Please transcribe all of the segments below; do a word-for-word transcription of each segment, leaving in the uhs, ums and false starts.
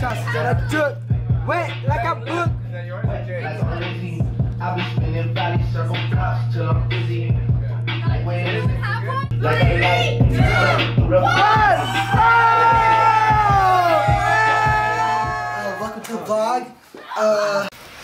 shots that I took. Went like a book. I'll be spinning valley circle blocks till I'm busy. Like a welcome to the vlog. Uh.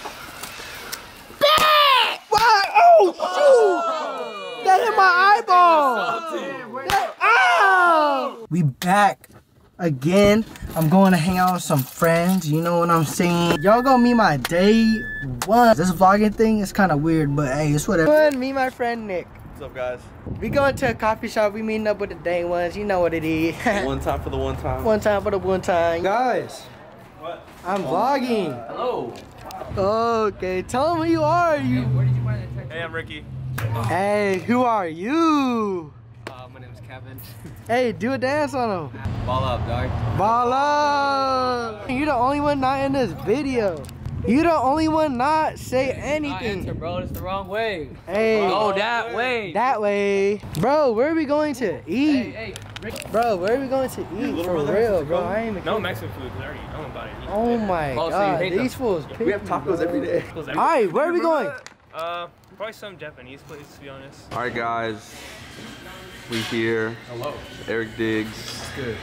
What? Oh, shoot! That hit my eyeball. That, ow! We back again. I'm going to hang out with some friends. You know what I'm saying? Y'all gonna meet my day one. This vlogging thing is kind of weird, but hey, it's whatever. Me, my friend Nick. What's up, guys? We going to a coffee shop. We meeting up with the day ones. You know what it is. One time for the one time. One time for the one time. Guys, what? I'm vlogging. Hello. Okay, tell them who you are. You. Hey, I'm Ricky. Hey, who are you? Uh, my name is Kevin. Hey, do a dance on him. Ball up, dog. Ball up. You're the only one not in this video. You the only one not say anything. Answer, bro. It's the wrong way. Hey. Oh, that way. That way. Bro, where are we going to eat? Hey, hey, Rick. Bro, where are we going to eat? For real, bro. I ain't even No Mexican food. I already know about it. Oh my Oh, so you god. hate These them. fools. We have tacos every day. Alright, where are we going? Uh, probably some Japanese place, to be honest. All right, guys. We here. Hello. Erik digs. It's good.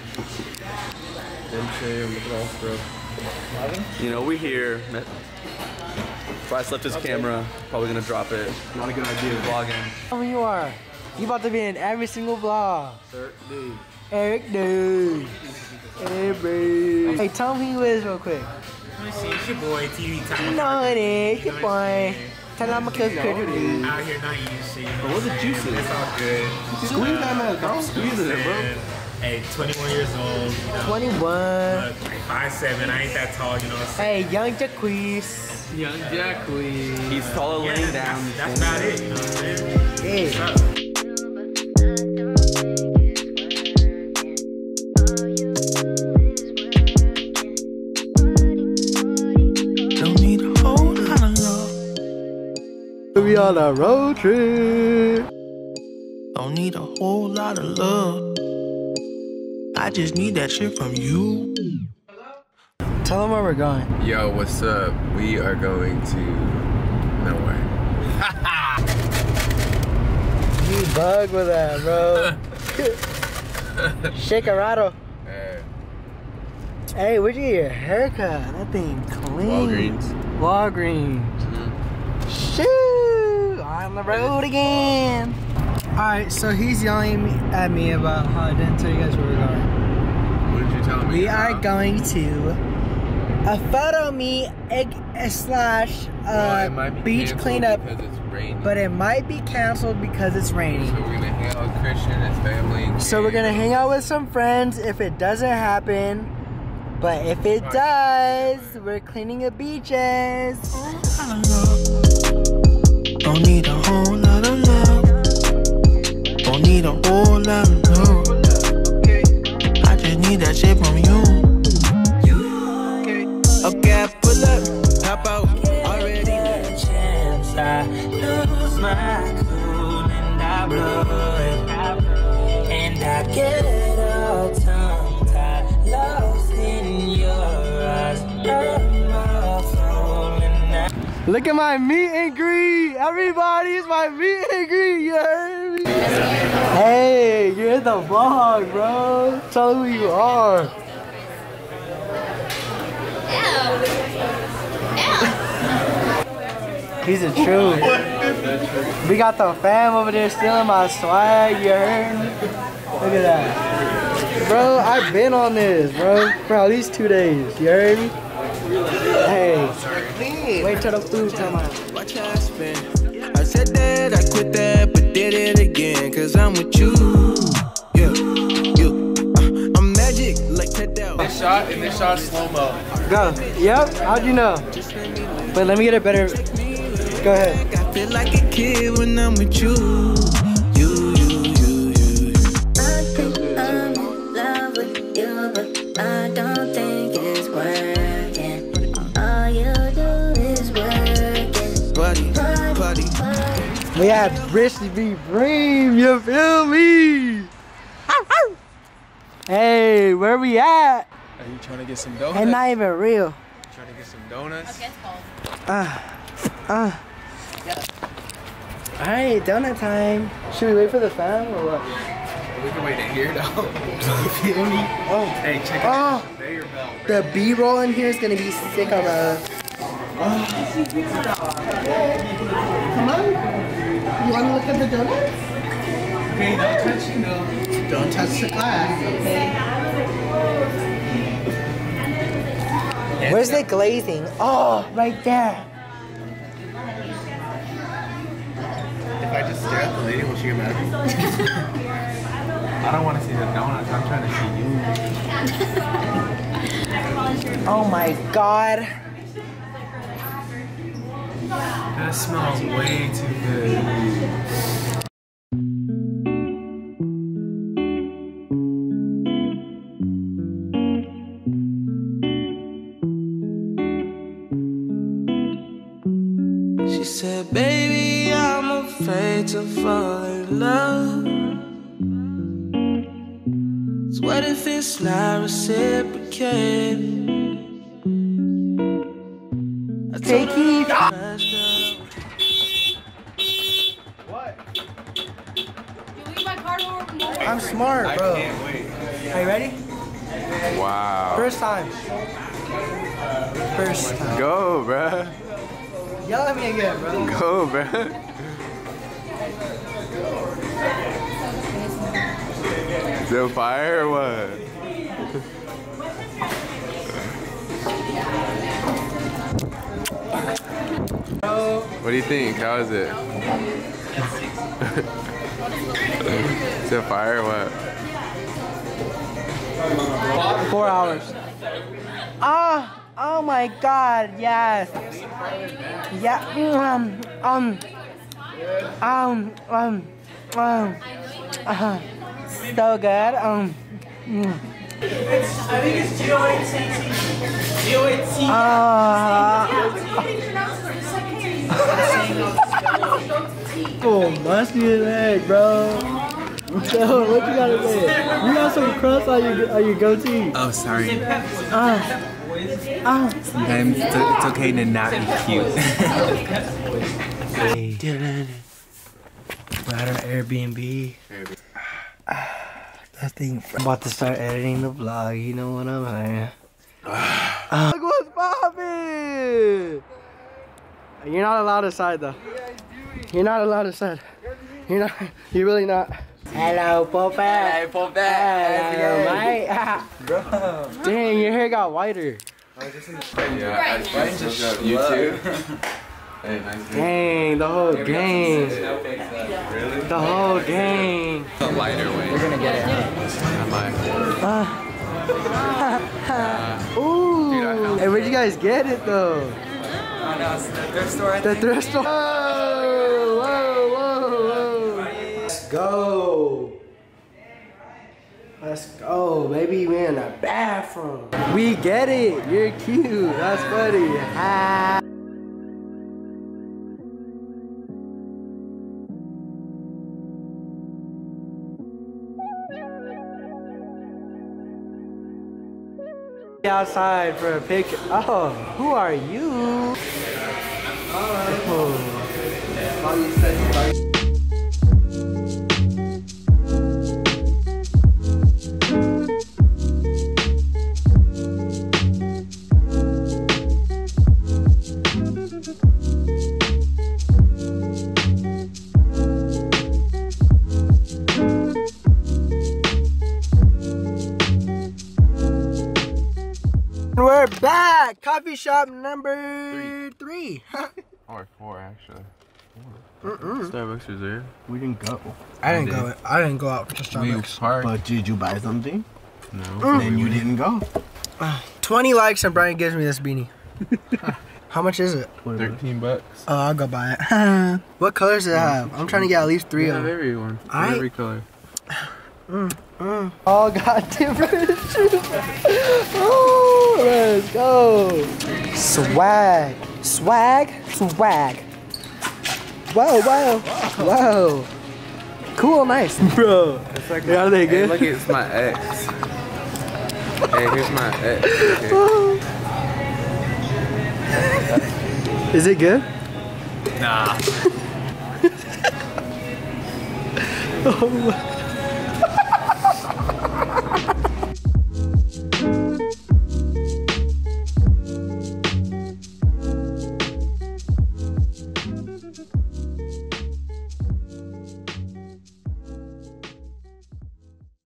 Them shit, look at all bro. You know, we here. Bryce left his camera. Probably gonna drop it. Not a good idea. Vlogging. Tell me who you are. You about to be in every single vlog. Erik D. Erik D. Erik. Hey, tell me who he is real quick. Let me see. It's your boy, T V time. You know it is. Your boy. Tell him I'm a cook critter. Out here not eating shit. But what's the juices? It's all good. Squeeze that man. Don't squeeze it, bro. Hey, twenty-one years old. You know, twenty-one. Look, like five seven. I ain't that tall, you know what I'm saying? Hey, young Jaquez. Young Jack Queen. He's taller Yeah, laying that's, down. that's about it, you know what I'm saying? Hey. What's up? We on a road trip. Don't need a whole lot of love. I just need that shit from you. Tell them where we're going. Yo, what's up? We are going to nowhere. You bug with that, bro. Shake a rattle. Hey. Hey, where'd you get your haircut? That thing clean. Walgreens. Walgreens. Mm-hmm. Shoot, on the road again. Alright, so he's yelling at me about how I didn't tell you guys where we're going. What did you tell me? We about? are going to a photo meet egg slash Well, it uh, might be beach canceled cleanup, because it's raining. but it might be canceled because it's raining. So we're gonna hang out with Christian and his family. And So we're gonna hang out with some friends if it doesn't happen. But if it does, we're cleaning the beaches. Don't need a whole lot of love. Don't need a whole lot of love. I just need that shit from you. Okay, I pull up, hop out, already. Chance I lose my cool and I blow it out. And I get all tongue-tied, lost in your eyes. I'm all falling out. Look at my meet and greet. Everybody's my meet and greet. You heard me? Hey, you're in the vlog, bro. Tell them who you are. He's a truth. We got the fam over there stealing my swag. You heard me? Look at that. Bro, I've been on this, bro, for at least two days. You heard me? Hey, wait till the food come out. Watch how I spin. I said that, I quit that, but did it again. Cause I'm with you. Yeah, you. Uh, I'm magic like Tedell. This shot and this shot slow-mo. Go. Yep, how'd you know? But let me get a better. Go ahead. I feel like a kid when I'm with you. You, you, you, you. I think I'm in love with you, but I don't think it's working. All you do is working. Buddy, buddy. We had Bristly B Bream, you feel me? Hey, where we at? Are you trying to get some donuts? And not even real. Trying to get some donuts? Uh, uh. Alright, donut time. Should we wait for the fam or what? We can wait in here though. You feel me? Oh, Hey, check it oh. out. Conveyor belt. The B-roll in here is gonna be sick on the. Oh. Come on. You wanna look at the donuts? Okay, don't touch you know. Don't touch the glass. Okay. Where's the glazing? Oh, right there. If I just stare at the lady, will she get mad at me? I don't want to see the donuts. I'm trying to see you. Oh my God. That smells way too good. She said, baby, I'm afraid to fall in love. So what if it's not reciprocated? I Hey, Keith. What? You leave my cardboard more. I'm smart, bro. I can't wait. Are you ready? Wow. First time. First time. Go, bruh. Yell at me again, bro. Go, bruh. Is it fire or what? What do you think? How is it? Is it fire or what? Four hours. Ah, oh my God, yes. Yeah, um, um, um, um, um, uh, so good, um, mm. I think it's G O A T T. G O A T T. Oh, musty leg, bro. So, what you gotta say? You got some crust on your on your goatee. Oh, sorry. Ah, ah. Sometimes it's, it's okay to not be cute. We're at our Airbnb. That thing. I'm about to start editing the vlog. You know what I'm saying? Uh, Look what's poppin'! You're not allowed inside though. You're not allowed inside. You're not. You're really not. Hello, Pope. Hey, Pope. Hello, mate. Bro. Dang, your hair got whiter. Yeah, I, I just got you too. Hey, nice. Dang, the whole gang. Really? The whole gang. The lighter way. We're gonna get it. Am I? Uh, ooh. Hey, where'd you guys get it though? I don't know, it's the thrift store, I The think. thrift store. Whoa, whoa, whoa, whoa. Let's go. Let's go, baby. We're in the bathroom. We get it. You're cute. That's funny. Ah. Outside for a picture. Oh, who are you? Oh. We're back! Coffee shop number three. Or four, actually. Mm-mm. Starbucks is there. We didn't go. I didn't go. I didn't go out to Starbucks. parked. But did you buy something? No. Mm. Then you didn't go. Uh, Twenty likes and Brian gives me this beanie. How much is it? Thirteen bucks. Oh, I'll go buy it. What colors does it have? I'm trying to get at least three Yeah, of them. everyone. I- Every color. Mm, mm. All got different shoes. Oh, let's go. Swag. Swag. Swag. Whoa, whoa. Whoa. Cool, nice. Bro. It's like Yeah, are they hey, good? look, it's my ex. Hey, here's my. Hey, here. Is it good? Nah. Oh my.